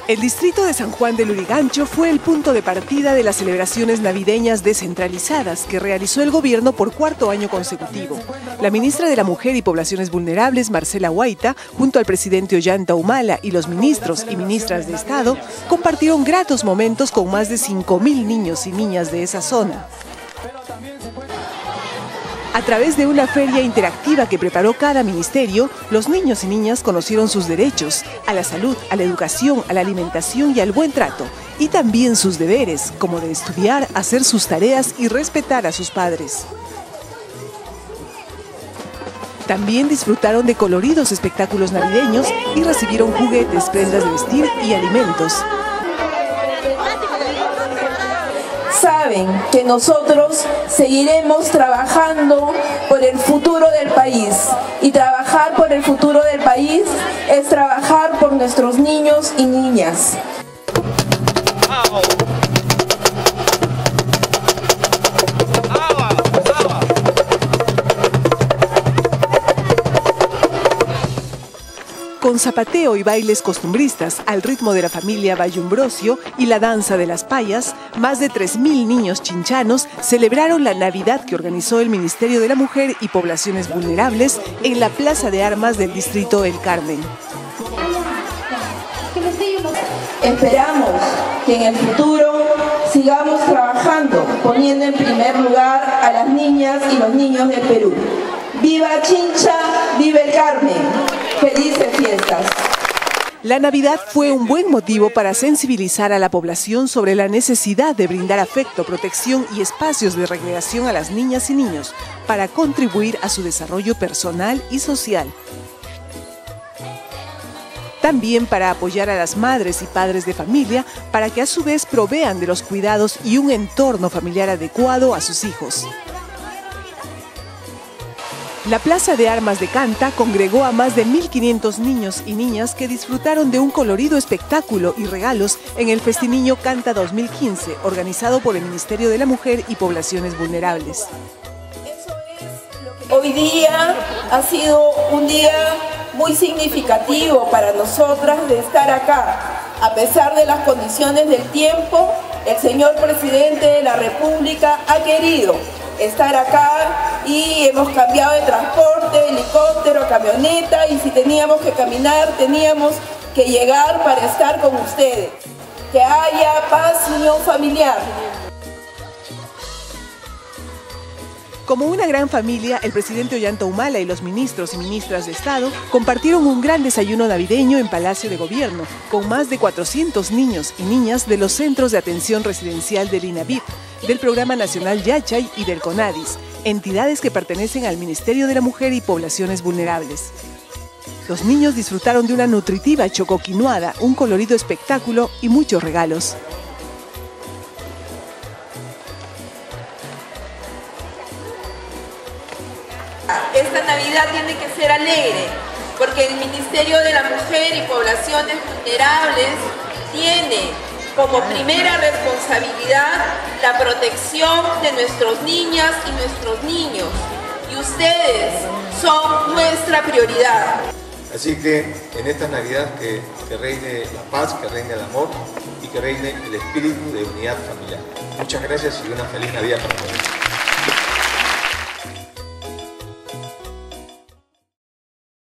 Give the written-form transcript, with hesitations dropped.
El distrito de San Juan de Lurigancho fue el punto de partida de las celebraciones navideñas descentralizadas que realizó el gobierno por cuarto año consecutivo. La ministra de la Mujer y Poblaciones Vulnerables, Marcela Guaita, junto al presidente Ollanta Humala y los ministros y ministras de Estado, compartieron gratos momentos con más de 5.000 niños y niñas de esa zona. A través de una feria interactiva que preparó cada ministerio, los niños y niñas conocieron sus derechos a la salud, a la educación, a la alimentación y al buen trato, y también sus deberes, como de estudiar, hacer sus tareas y respetar a sus padres. También disfrutaron de coloridos espectáculos navideños y recibieron juguetes, prendas de vestir y alimentos. Saben que nosotros seguiremos trabajando por el futuro del país, y trabajar por el futuro del país es trabajar por nuestros niños y niñas. Con zapateo y bailes costumbristas al ritmo de la familia Bayumbrosio y la danza de las payas, más de 3.000 niños chinchanos celebraron la Navidad que organizó el Ministerio de la Mujer y Poblaciones Vulnerables en la Plaza de Armas del Distrito El Carmen. Esperamos que en el futuro sigamos trabajando, poniendo en primer lugar a las niñas y los niños del Perú. ¡Viva Chincha! ¡Viva el Carmen! ¡Felices fiestas! La Navidad fue un buen motivo para sensibilizar a la población sobre la necesidad de brindar afecto, protección y espacios de recreación a las niñas y niños para contribuir a su desarrollo personal y social. También para apoyar a las madres y padres de familia para que a su vez provean de los cuidados y un entorno familiar adecuado a sus hijos. La Plaza de Armas de Canta congregó a más de 1.500 niños y niñas que disfrutaron de un colorido espectáculo y regalos en el Festiniño Canta 2015, organizado por el Ministerio de la Mujer y Poblaciones Vulnerables. Hoy día ha sido un día muy significativo para nosotras de estar acá. A pesar de las condiciones del tiempo, el señor presidente de la República ha querido estar acá y hemos cambiado de transporte, helicóptero, camioneta, y si teníamos que caminar, teníamos que llegar para estar con ustedes. Que haya paz y unión familiar. Como una gran familia, el presidente Ollanta Humala y los ministros y ministras de Estado compartieron un gran desayuno navideño en Palacio de Gobierno, con más de 400 niños y niñas de los centros de atención residencial del INAVIP, del Programa Nacional Yachay y del CONADIS, entidades que pertenecen al Ministerio de la Mujer y Poblaciones Vulnerables. Los niños disfrutaron de una nutritiva chocoquinoada, un colorido espectáculo y muchos regalos. Esta Navidad tiene que ser alegre, porque el Ministerio de la Mujer y Poblaciones Vulnerables tiene como primera responsabilidad la protección de nuestras niñas y nuestros niños, y ustedes son nuestra prioridad. Así que en esta Navidad que reine la paz, que reine el amor y que reine el espíritu de unidad familiar. Muchas gracias y una feliz Navidad para todos.